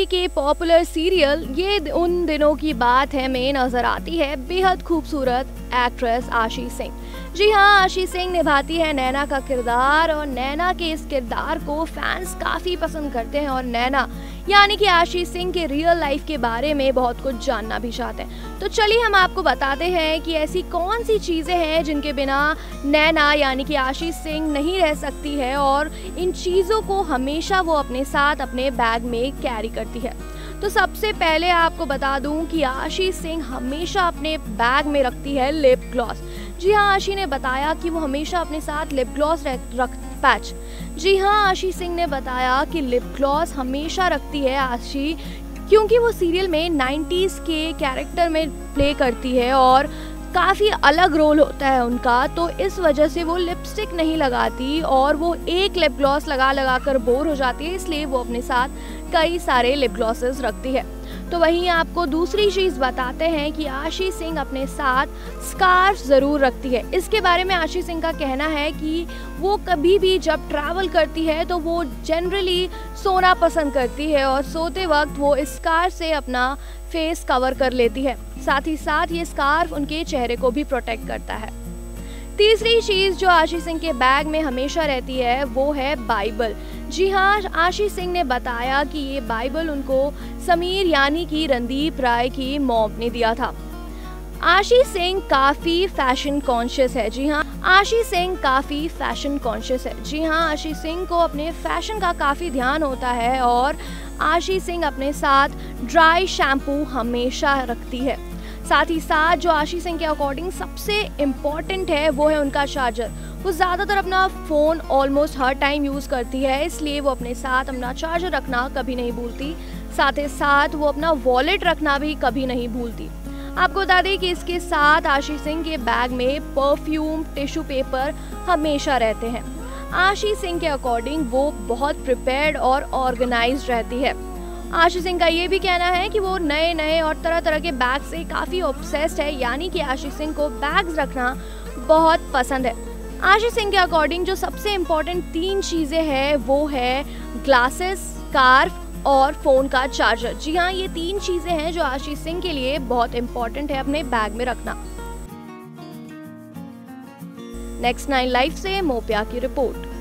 TV के popular serial ये उन दिनों की बात है में नजर आती है बेहद खूबसूरत एक्ट्रेस आशी सिंह। जी हाँ, आशी सिंह निभाती है नैना का किरदार और नैना के इस किरदार को फैंस काफ़ी पसंद करते हैं और नैना यानी कि आशी सिंह के रियल लाइफ के बारे में बहुत कुछ जानना भी चाहते हैं। तो चलिए हम आपको बताते हैं कि ऐसी कौन सी चीज़ें हैं जिनके बिना नैना यानी कि आशी सिंह नहीं रह सकती है और इन चीज़ों को हमेशा वो अपने साथ अपने बैग में कैरी करती है। तो सबसे पहले आपको बता दूं कि आशी सिंह हमेशा अपने बैग में रखती है लिप ग्लॉस। जी हाँ, आशी ने बताया कि वो हमेशा अपने साथ लिप ग्लॉस पैच। जी हाँ, आशी सिंह ने बताया कि लिप ग्लॉस हमेशा रखती है आशी क्योंकि वो सीरियल में 90s के कैरेक्टर में प्ले करती है और काफ़ी अलग रोल होता है उनका, तो इस वजह से वो लिपस्टिक नहीं लगाती और वो एक लिप ग्लॉस लगा कर बोर हो जाती है, इसलिए वो अपने साथ कई सारे लिप ग्लॉसेस रखती है। तो वहीं आपको दूसरी चीज़ बताते हैं कि आशी सिंह अपने साथ स्कार्फ ज़रूर रखती है। इसके बारे में आशी सिंह का कहना है कि वो कभी भी जब ट्रैवल करती है तो वो जनरली सोना पसंद करती है और सोते वक्त वो इस स्कार्फ से अपना फेस कवर कर लेती है। साथ ही साथ ये स्कार्फ उनके चेहरे को भी प्रोटेक्ट करता है। तीसरी चीज़ जो आशी सिंह के बैग में हमेशा रहती है वो है बाइबल। जी हाँ, आशी सिंह ने बताया कि ये बाइबल उनको समीर यानी कि रणदीप राय की मॉम ने दिया था। आशी सिंह काफ़ी फैशन कॉन्शियस है। जी हाँ, आशी सिंह काफ़ी फैशन कॉन्शियस है। जी हाँ, आशी सिंह को अपने फैशन का काफ़ी ध्यान होता है और आशी सिंह अपने साथ ड्राई शैम्पू हमेशा रखती है। साथ ही साथ जो आशी सिंह के अकॉर्डिंग सबसे इम्पॉर्टेंट है वो है उनका चार्जर। वो ज़्यादातर अपना फ़ोन ऑलमोस्ट हर टाइम यूज़ करती है, इसलिए वो अपने साथ अपना चार्जर रखना कभी नहीं भूलती। साथ ही साथ वो अपना वॉलेट रखना भी कभी नहीं भूलती। आपको बता दें कि इसके साथ आशी सिंह के बैग में परफ्यूम, टिश्यू पेपर हमेशा रहते हैं। आशी सिंह के अकॉर्डिंग वो बहुत प्रिपेयर्ड और ऑर्गेनाइज्ड रहती है। आशी सिंह का ये भी कहना है कि वो नए नए और तरह तरह के बैग से काफ़ी ऑब्सेस्ड है, यानी कि आशी सिंह को बैग्स रखना बहुत पसंद है। आशी सिंह के अकॉर्डिंग जो सबसे इम्पॉर्टेंट 3 चीज़ें हैं वो है ग्लासेस, स्कार्फ और फ़ोन का चार्जर। जी हाँ, ये 3 चीज़ें हैं जो आशी सिंह के लिए बहुत इम्पॉर्टेंट है अपने बैग में रखना। नेक्स्ट 9 लाइव से मोपिया की रिपोर्ट।